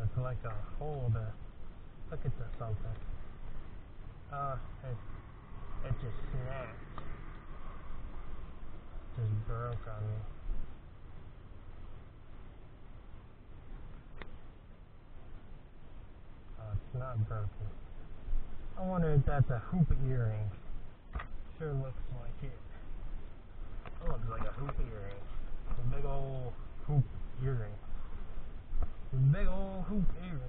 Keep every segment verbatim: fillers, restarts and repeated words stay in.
it's like a hole to hook it to something. Uh, it, it just snapped. Just broke on me. Oh, it's not broken. I wonder if that's a hoop earring. Sure looks like it. It looks like a hoop earring. A big old hoop earring. A big old hoop earring.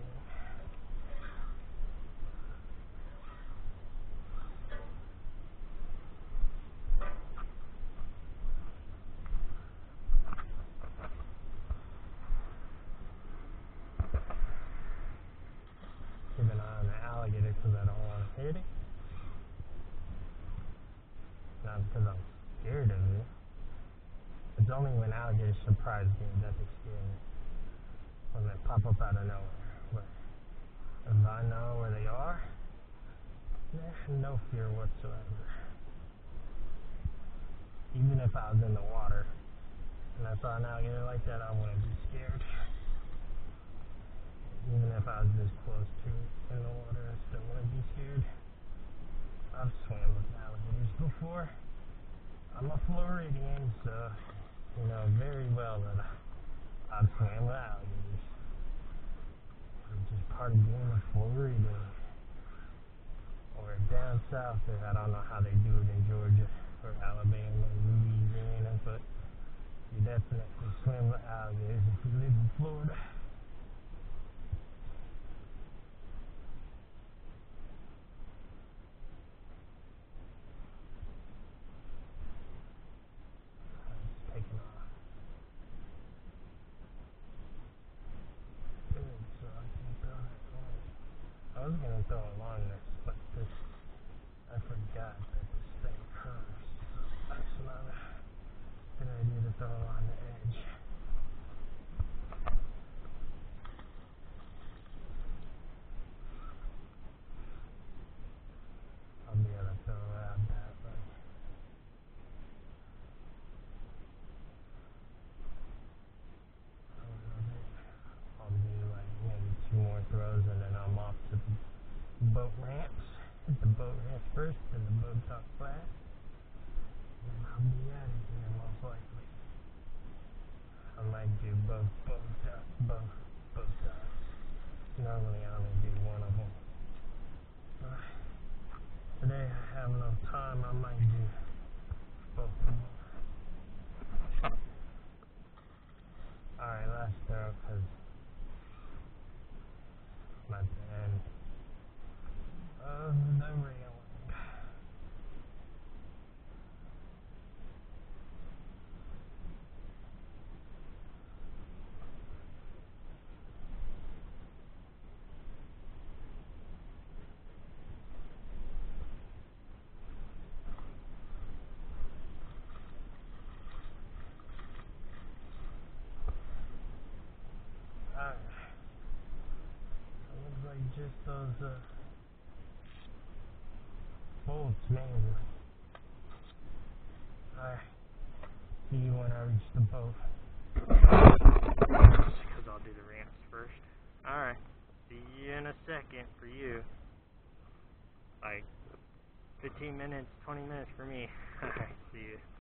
Keep an eye on the alligator because I don't want to hit it. Not because I'm scared of it. It's only when alligators surprise me that they scare me. When they pop up out of nowhere. But if I know where they are, there's no fear whatsoever. Even if I was in the water and I saw an alligator like that, I wouldn't be scared. Even if I was this close to it in the water, I still wouldn't be scared. I've swam with alligators before. I'm a Floridian, so you know very well that I've swam with alligators. It's just part of being a Floridian. Or down south there, I don't know how they do it in Georgia or Alabama or Louisiana, but you definitely swim with alligators if you live in Florida. I was gonna throw a long this, but this, I forgot that this thing curves. So that's not a good idea to throw along the edge. I'll be able to throw out that way. I'll do like maybe two more throws and then I'm off to the boat ramps. Hit the boat ramps first, then the boat dock flat. And then I'll be out of here most likely. I might do both boat dock, both boat docks. Normally I only do one of them. But today I have enough time, I might do both of them. Alright, last throw because I'm at the end of the railing. Alright. It looks like just those uh, bolts, maybe. Alright. See you when I reach the boat. Because I'll do the ramps first. Alright. See you in a second for you. Like fifteen minutes, twenty minutes for me. Alright, see you.